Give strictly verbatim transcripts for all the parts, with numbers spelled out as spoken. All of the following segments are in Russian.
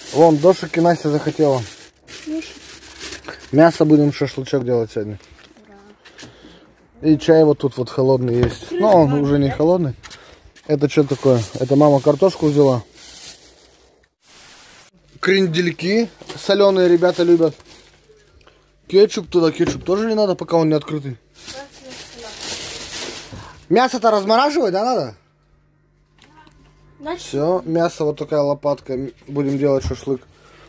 Вон, дошики Настя захотела. Мясо будем шашлычок делать сегодня. И чай вот тут вот холодный есть. Но он уже не холодный. Это что такое? Это мама картошку взяла. Крендельки соленые ребята любят. Кетчуп туда, кетчуп тоже не надо, пока он не открытый. Мясо-то размораживать, да, надо? Все, мясо, вот такая лопатка. Будем делать шашлык.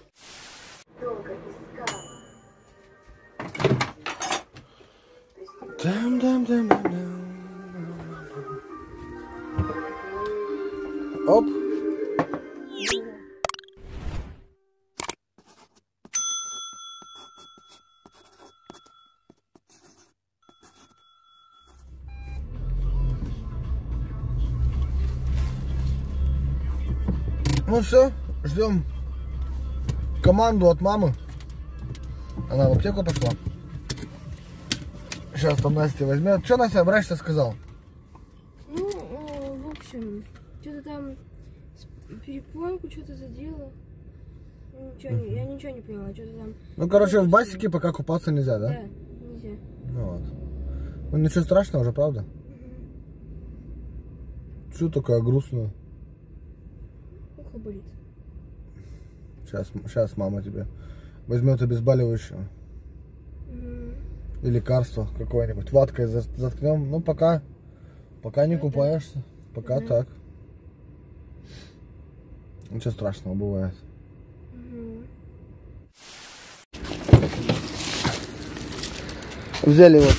Дам, дам, дам, дам, дам. Оп. Ну все, ждем команду от мамы. Она в аптеку пошла. Сейчас там Настя возьмет. Что Настя, врач-то сказал? Ну, в общем, что-то там перепонку что-то задело. Ничего не, я ничего не поняла, что-то там. Ну, короче, в басике пока купаться нельзя, да? Да, нельзя. Ну вот. Ну ничего страшного уже, правда? Угу. Что такое грустное? Ухо болит. Сейчас, сейчас мама тебе возьмет обезболивающее. Угу. И лекарство какое-нибудь. Ваткой заткнем. Ну, пока, пока не купаешься. Пока да. Так. Ничего страшного бывает. Угу. Взяли вот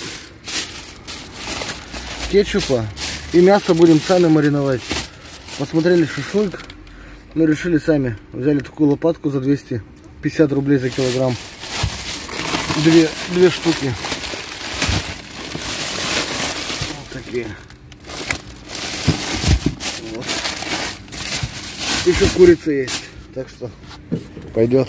кетчупа и мясо будем сами мариновать. Посмотрели шашлык, мы решили сами. Взяли такую лопатку за двести пятьдесят рублей за килограмм. Две, две штуки. Вот такие. Вот. Еще курица есть, так что пойдет.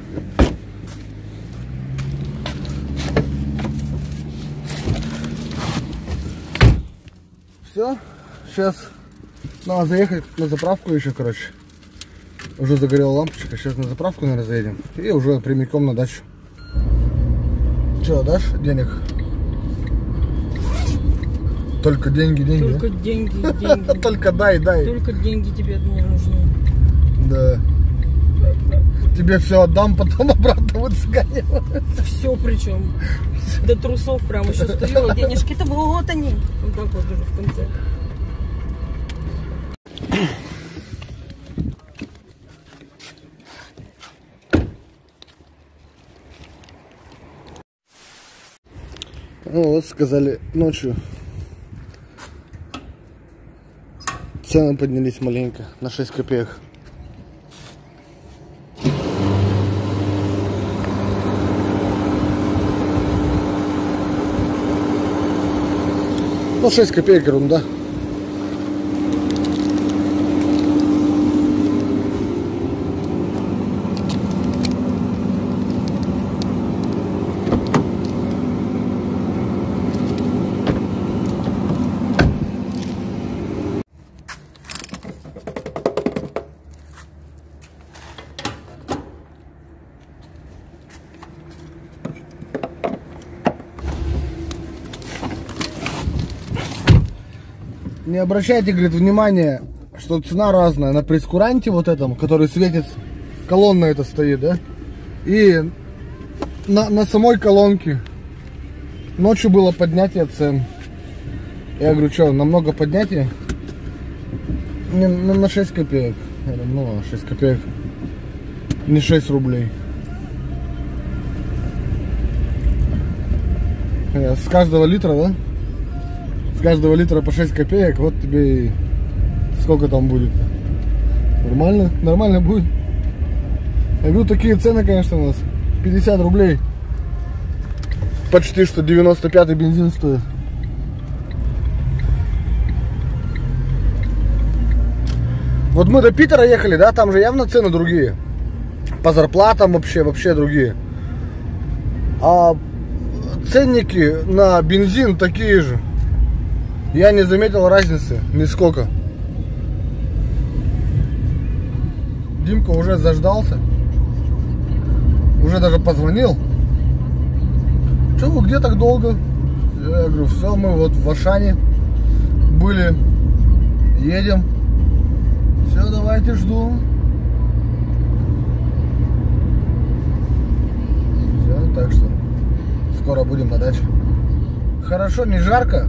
Все, сейчас надо заехать на заправку еще, короче. Уже загорела лампочка, сейчас на заправку, наверное, заедем. И уже прямиком на дачу. Че, дашь денег? Только деньги, деньги. Только да? деньги, деньги. Только дай, дай. Только деньги тебе от меня нужны. Да. Тебе все отдам, потом обратно вот сгоню. Все причем. До трусов прям еще стою, а денежки-то вот они. Вот так вот уже в конце. Ну вот, сказали, ночью цены поднялись маленько, на шесть копеек. Ну, шесть копеек ерунда. Не обращайте, говорит, внимание, что цена разная. На прейскуранте вот этом, который светит, колонна это стоит, да? И на, на самой колонке. Ночью было поднятие цен. Я говорю, что, намного поднятие? Не, на, на шесть копеек. Я говорю, ну, шесть копеек. Не шесть рублей. С каждого литра, да? С каждого литра по шесть копеек, вот тебе и сколько там будет. Нормально? Нормально будет. Я говорю, такие цены, конечно, у нас. пятьдесят рублей. Почти что девяносто пятый бензин стоит. Вот мы до Питера ехали, да, там же явно цены другие. По зарплатам вообще, вообще другие. А ценники на бензин такие же. Я не заметил разницы нисколько. Димка уже заждался. Уже даже позвонил. Че вы, где так долго? Я говорю, все, мы вот в Ашане были. Едем. Все, давайте, жду. Все, так что скоро будем на даче. Хорошо, не жарко.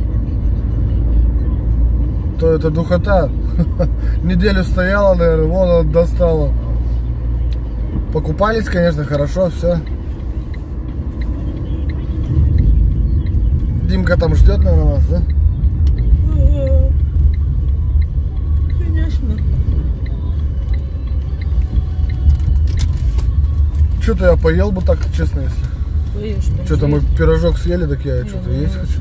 То это духота. Неделю стояла, наверное, вон она достала. Покупались, конечно, хорошо, все. Димка там ждет, наверное, нас, да? Конечно. Что-то я поел бы так, честно, если. Поешь, Что-то мы пирожок съели, так я что-то есть хочу.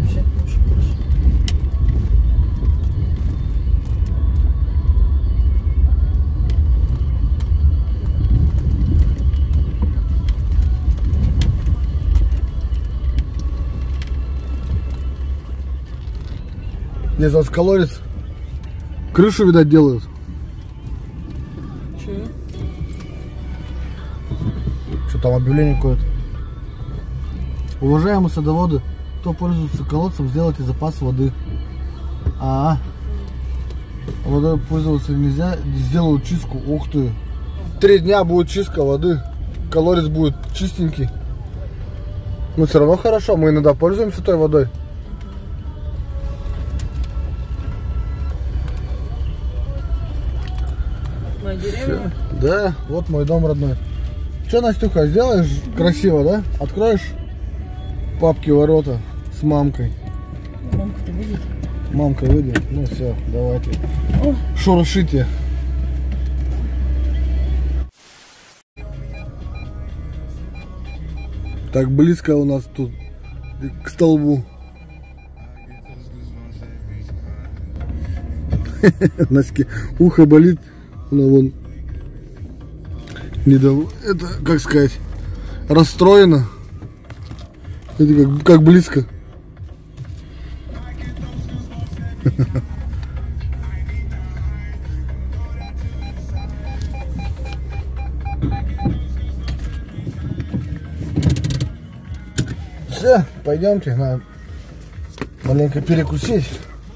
Здесь у нас колодец. Крышу, видать, делают. Че? Что там, объявление какое-то? Уважаемые садоводы, кто пользуется колодцем, сделайте запас воды. А, -а. Водой пользоваться нельзя, сделают чистку. Ух ты. Три дня будет чистка воды. Колодец будет чистенький. Но все равно хорошо, мы иногда пользуемся той водой. Деревня? Да, вот мой дом родной. Что, Настюха, сделаешь красиво, да? Откроешь папки ворота с мамкой. Мамка-то выйдет. Мамка выйдет. Ну все, давайте. О. Шуршите. Так близко у нас тут к столбу. Наське ухо болит. Она вон недов... это, как сказать, расстроена. Это как, как близко. Все, пойдемте, надо маленько перекусить.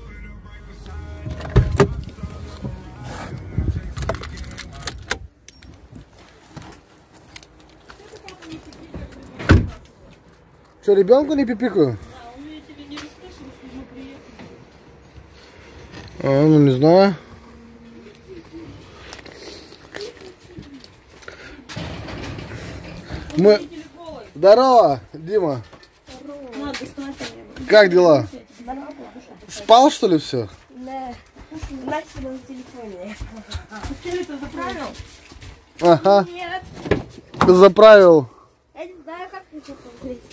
Что, ребенку не пипикаю? А, он я тебе не расслышал, что мы приехали. А, ну не знаю. Мы... Здорово, Дима. Здорово. Как дела? Спал, что ли, все? Да. Настя на телефоне. Ты это заправил? Ага. Нет. Заправил. Я не знаю, как это посмотреть.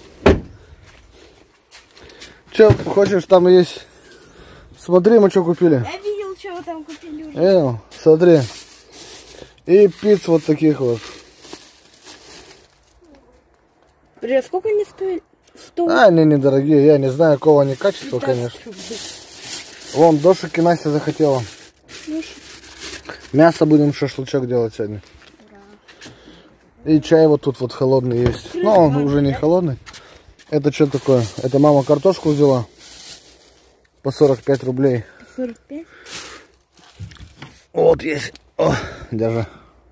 Че, хочешь, там есть... Смотри, мы что купили. Я видел, что вы там купили уже. Видел? Смотри. И пиц вот таких вот. Привет, сколько они стоят? сто. А, они недорогие. Я не знаю, какого они качества, конечно. Вон, дошики Настя захотела. Мясо будем шашлычок делать сегодня. И чай вот тут вот холодный есть. Но он уже не холодный. Это что такое? Это мама картошку взяла. По сорок пять рублей. сорок пять? Вот есть. О, держи.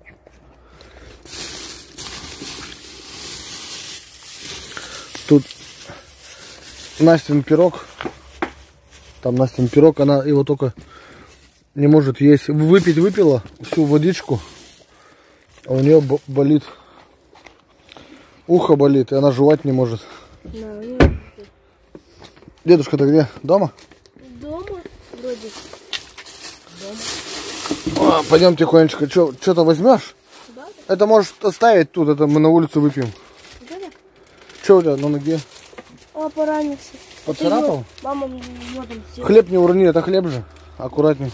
Тут Настин пирог. Там Настин пирог, она его только не может есть. Выпить выпила всю водичку, а у нее болит. Ухо болит, и она жевать не может. Да, Дедушка-то где? Дома? дома вроде. А, пойдем тихонечко. Что-то возьмешь? Да? Это можешь оставить тут, это мы на улицу выпьем. Да? Что у тебя на ноге? А, поранился. Поцарапал? Мама, вот он сел. Хлеб не урони, это хлеб же. Аккуратней.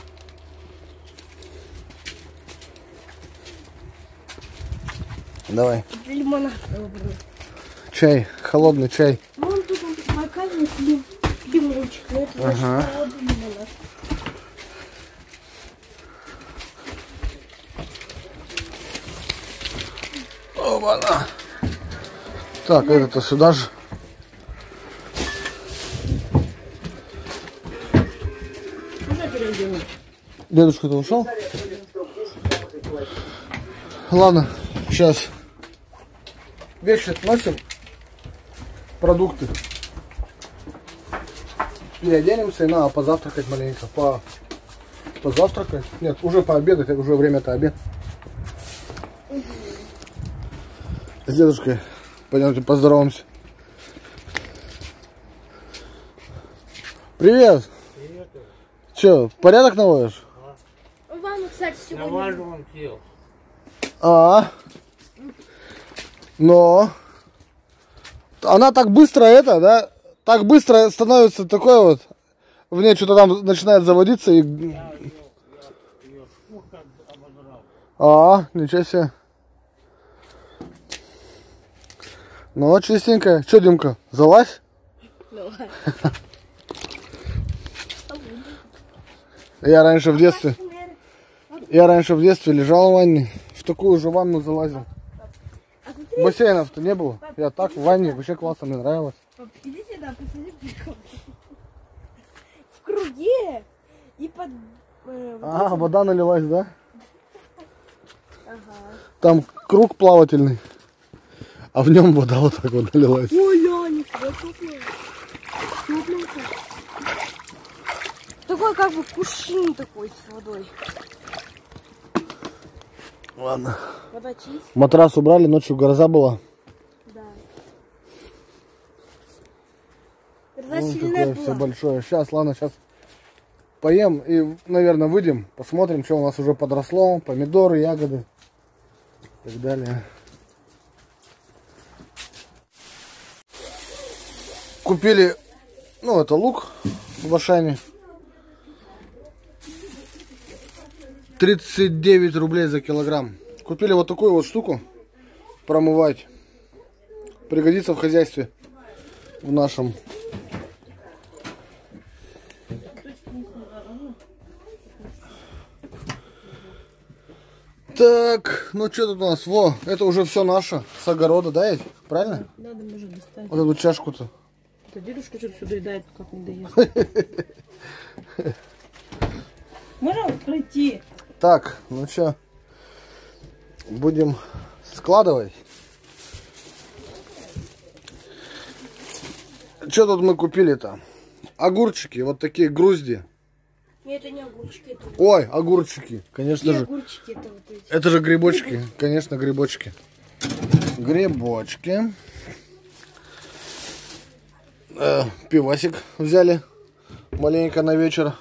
Давай. Лимонад. Чай, холодный чай. Вон тут он показывает лим... лимончик. Но это значит Ага. холодный лимонад. Оба-на. Так, это-то сюда же. Дедушка-то ушел? Ладно, сейчас вещи относим, продукты. Переоденемся и надо позавтракать маленько. По... Позавтракать? Нет, уже пообедать, уже время-то обед. С дедушкой пойдемте поздороваемся. Привет! Привет. Че, порядок наводишь? Ванну, кстати, сегодня. Наважу он съел. А, но она так быстро это, да? Так быстро становится такой вот. В ней что-то там начинает заводиться и. А, ничего себе. Ну, чистенькая. Че, Димка, залазь? Давай. Я раньше в детстве. Я раньше в детстве лежал в ванне. В такую же ванну залазил. Бассейнов-то не было. Я так в ванне, вообще классно, мне нравилось. Пап, иди сюда, посмотри прикол. В круге и под... э, вот А, этим. вода налилась, да? Ага. Там круг плавательный. А в нем вода вот так вот налилась. Ой, ля, нифига, топленько. Топленько. Такой как бы кувшин такой с водой. Ладно. Вода чистая. Матрас убрали, ночью гроза была. Да. Гроза Ну, сильная такое все была. большое. Сейчас, ладно, сейчас поем и, наверное, выйдем. Посмотрим, что у нас уже подросло. Помидоры, ягоды и так далее. Купили, ну, это лук в Ашане. тридцать девять рублей за килограмм. Купили вот такую вот штуку промывать. Пригодится в хозяйстве в нашем. Так, ну что тут у нас? Во, это уже все наше, с огорода, да, ведь? Правильно? Надо, может, достать. Вот эту чашку-то. Это дедушка что-то все доедает, как не доест. Можем пройти? Так, ну что, будем складывать. Что тут мы купили-то? Огурчики, вот такие грузди. Нет, это не огурчики, это... Ой, огурчики, конечно Не же. огурчики, это вот эти. Это же грибочки, конечно, грибочки. Грибочки. Э, пивасик взяли маленько на вечер.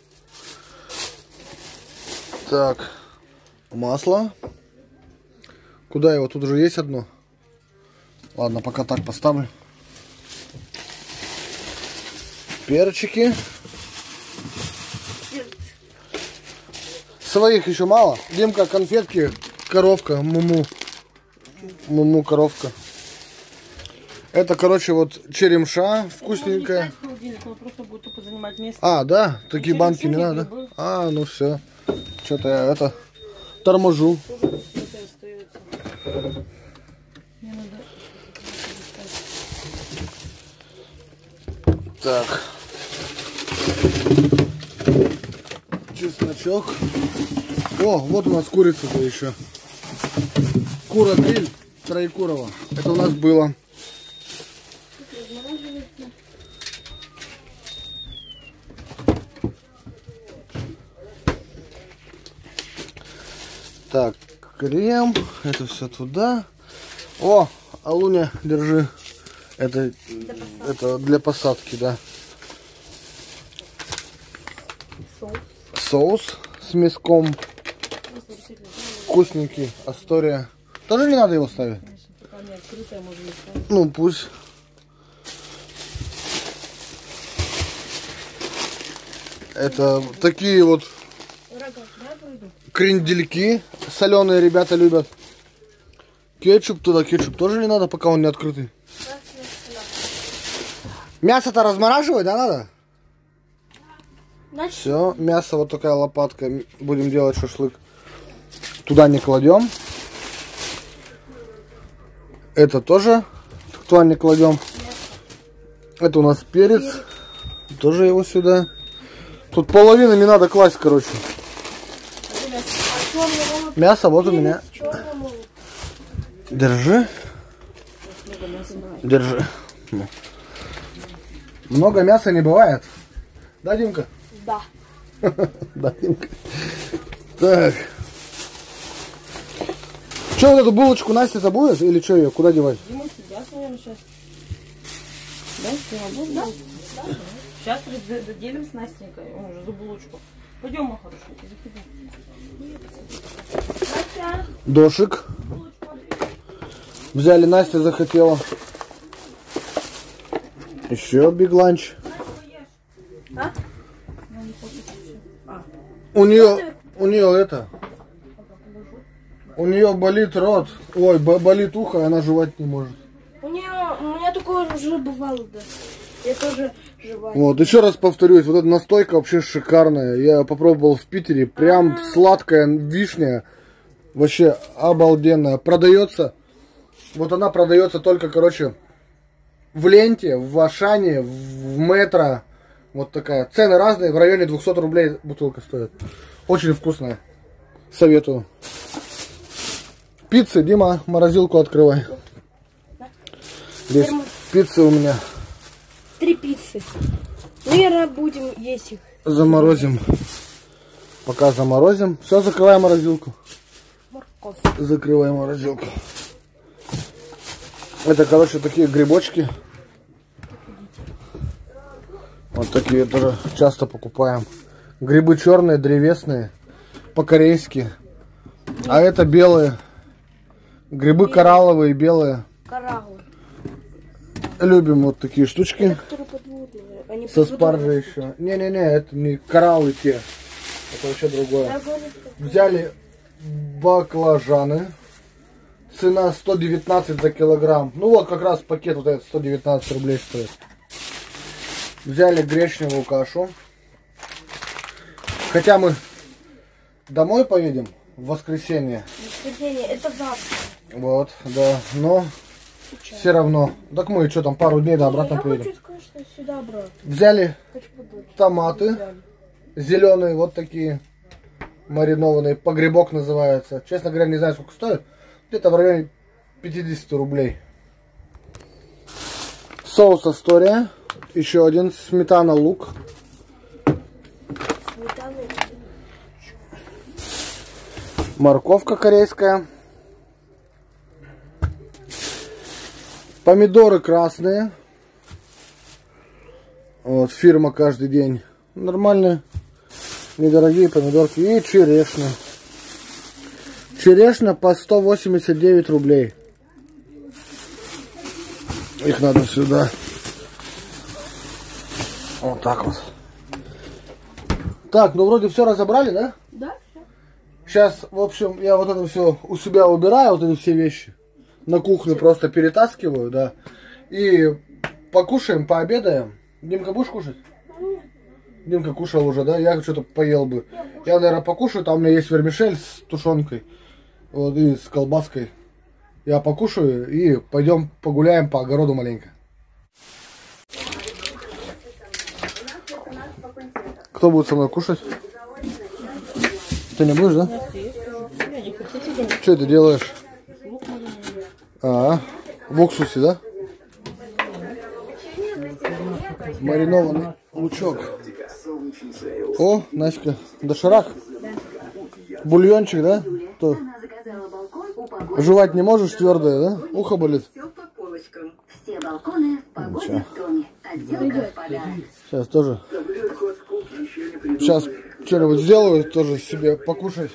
Так, масло. Куда его? Тут уже есть одно. Ладно, пока так поставлю. Перчики. Своих еще мало. Димка, конфетки, коровка, муму. Муму, коровка. Это, короче, вот черемша вкусненькая. Он просто будет тупо занимать место. А, да? Такие Черемша банки не не надо? грибы. А, ну все. Что-то я это торможу. Это остается. Мне надо... Так. Чесночок. О, вот у нас курица-то еще. Кура гриль Троекурова. Это у нас было. Так, крем. Это все туда. О, Алуня, держи. Это, это для посадки, да. Соус. Соус с мяском. Вкусненький. Астория. Тоже не надо его ставить? Пока не открытая, можно не ставить. Ну, пусть. Это такие вот Рога, да, пройду? крендельки соленые ребята любят. Кетчуп туда, кетчуп тоже не надо, пока он не открытый. Мясо-то размораживать, да, надо? Значит, Все, мясо, вот такая лопатка. Будем делать шашлык. Туда не кладем. Это тоже туда не кладем. Это у нас перец. Тоже его сюда. Тут половину не надо класть, короче. Мясо вот у меня. Держи. Держи. Много мяса не бывает. Да, Димка? Да. Да, Димка. Так. Что, вот эту булочку Настя забудет? Или что ее? Куда девать? Дима сидят, наверное, сейчас. Да, Дима, будешь? Да. Да. Сейчас разделим с Настенькой. Он уже за булочку. Пойдем, мой хороший, заходи. Дошик. Взяли, Настя захотела. Еще биг ланч. А? У нее, у нее это, у нее болит рот, ой, болит ухо, и она жевать не может. У нее, у меня такое уже бывало, да. Я тоже жеваю. Вот, еще раз повторюсь, вот эта настойка вообще шикарная. Я попробовал в Питере, прям А-а-а. Сладкая вишня, вообще обалденная. Продается, вот она продается только, короче, в ленте, в Ашане, в метро. Вот такая. Цены разные, в районе двухсот рублей бутылка стоит. Очень вкусная. Советую. Пиццы, Дима, морозилку открывай. Здесь пиццы у меня. Три пиццы. Наверное, будем есть их. Заморозим. Пока заморозим. Все, закрываем морозилку. Морковь. Закрываем морозилку. Это, короче, такие грибочки. Вот такие тоже часто покупаем. Грибы черные, древесные, по-корейски. А это белые. Грибы коралловые, белые. Кораллы. Любим вот такие штучки. Они со спаржей еще. Не-не-не, это не кораллы те. Это вообще другое. Взяли баклажаны. Цена сто девятнадцать за килограмм. Ну вот как раз пакет вот этот сто девятнадцать рублей стоит. Взяли гречневую кашу. Хотя мы домой поедем в воскресенье. Воскресенье, это завтра. Вот, да. Но сейчас. Все равно. Так мы что там, пару дней до обратно я поедем. Хочу сказать, что сюда обратно. Взяли томаты. Зеленые, вот такие. Маринованные. Погребок называется. Честно говоря, не знаю, сколько стоит. Где-то в районе пятидесяти рублей. Соус Астория. Еще один. Сметана, лук. Сметана. Морковка корейская. Помидоры красные. Вот, фирма каждый день. Нормальные. Недорогие помидорки. И черешня. Черешня по сто восемьдесят девять рублей. Их надо сюда. Вот так вот. Так, ну вроде все разобрали, да? Да. Сейчас, в общем, я вот это все у себя убираю, вот эти все вещи. На кухню просто перетаскиваю, да. И покушаем, пообедаем. Димка, будешь кушать? Димка кушал уже, да? Я что-то поел бы. Я, наверное, покушаю. Там у меня есть вермишель с тушенкой. Вот, и с колбаской. Я покушаю и пойдем погуляем по огороду маленько. Кто будет со мной кушать? Ты не будешь, да? Что ты делаешь? А, в уксусе, да? Маринованный лучок. О, Настя, доширак. Бульончик, да? То. Жевать не можешь, твердое, да? Ухо болит. Ничего. Сейчас тоже. Сейчас что-нибудь сделаю, тоже себе покушать.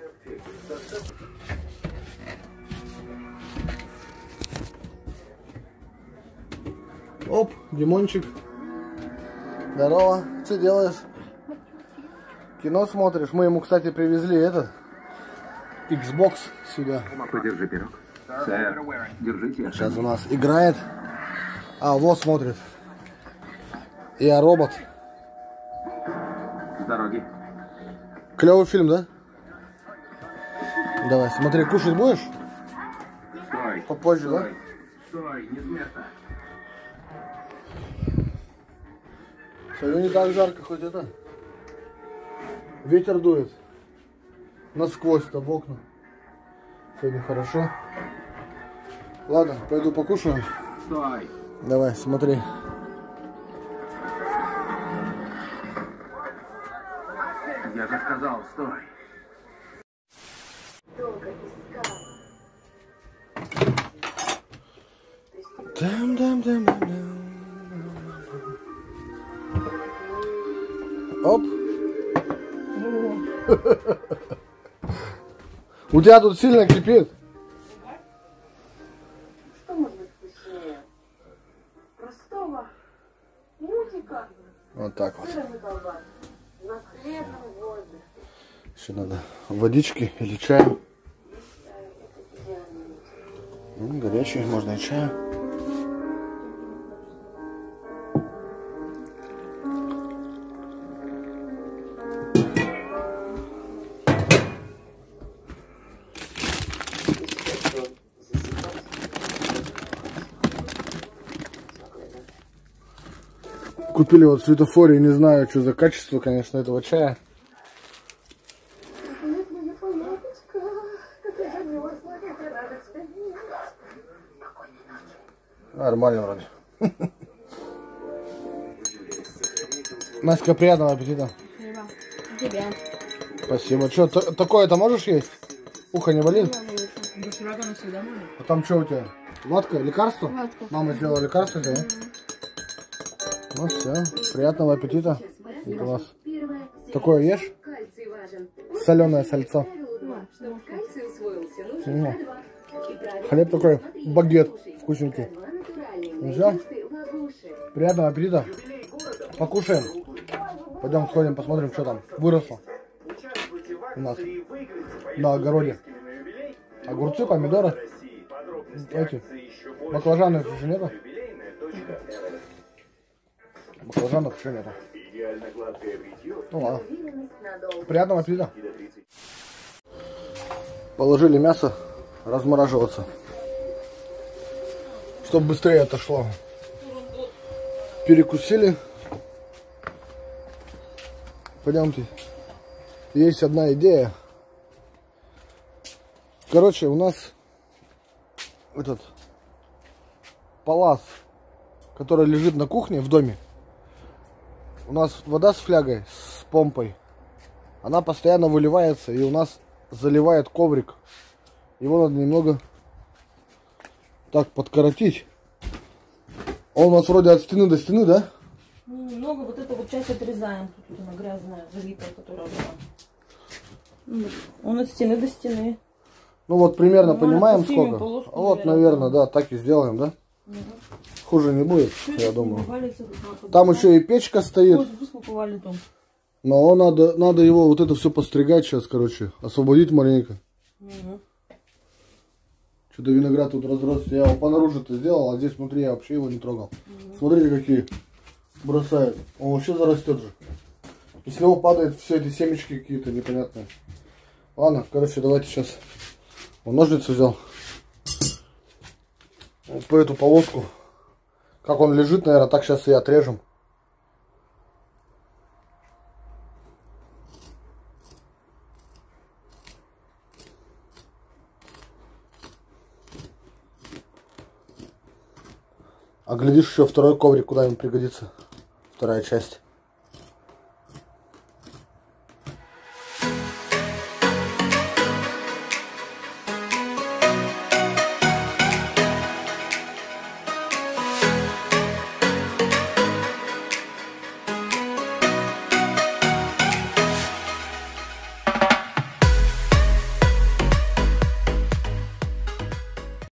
Оп, Димончик. Здорово. Что делаешь? Кино смотришь? Мы ему, кстати, привезли этот Xbox сюда. Подержи пирог. Сэр, держите. Сейчас у нас играет. А, вот смотрит. Я робот. С дороги. Клевый фильм, да? Давай, смотри, кушать будешь? Стой. Попозже, Стой. да? Стой, не с места. Сегодня не так жарко, хоть это. Ветер дует. Насквозь-то в окна. Сегодня хорошо. Ладно, пойду покушаю. Стой. Давай, смотри. Я же сказал, стой. Дам, дам, дам, дам, дам. Оп. У тебя тут сильно кипит. Что может быть вкуснее? Простого мультика. Вот так вот. Сыром и колбасой. На свежем воздухе. Еще надо водички или чая. Считаю, это идеальный мультик. М, горячий, можно и чая. Купили вот в светофоре, не знаю, что за качество, конечно, этого чая. Привет, моя палаточка. Как я замерзла, как я рада тебя видеть. Спокойной ночи. Нормально вроде. Настя, приятного аппетита. Тебя. Спасибо. Что, такое-то можешь есть? Ухо не болит? Доширак она всегда может. А там что у тебя? Ватка? Лекарство? Ватка. Мама сделала лекарство тебе? Ну все, приятного аппетита. Это у вас такое ешь? Соленое сальцо. М. Хлеб такой, багет вкусненький. Ну все, приятного аппетита. Покушаем. Пойдем сходим, посмотрим, что там выросло у нас на огороде. Огурцы, помидоры, эти баклажаны еще нету. Баклажанов еще нету. Ну ладно. Приятного аппетита. Положили мясо размораживаться, чтобы быстрее отошло. Перекусили. Пойдемте. Есть одна идея. Короче, у нас этот палас, который лежит на кухне в доме. У нас вода с флягой, с помпой. Она постоянно выливается, и у нас заливает коврик. Его надо немного так подкоротить. Он у нас вроде от стены до стены, да? Ну, немного вот эту вот часть отрезаем. Тут она грязная, залитая, которая была. Ну, он от стены до стены. Ну вот примерно Ну, понимаем поснимем сколько. полоску, Вот, наверное, наверное, да, так и сделаем, да? Угу. Хуже не будет, Чуть я думаю. валится, вот, Там еще и печка стоит. Ой, сколько валит он. Но надо, надо его вот это все постригать сейчас, короче. Освободить маленько. Угу. Что-то виноград тут разросся. Я его понаружи-то сделал, а здесь внутри я вообще его не трогал. Угу. Смотрите, какие бросает. Он вообще зарастет же. И с него падают все эти семечки какие-то непонятные. Ладно, короче, давайте сейчас. Он ножницы взял. Вот по эту полоску. Как он лежит, наверное, так сейчас и отрежем. А глядишь, еще второй коврик куда-нибудь пригодится. Вторая часть.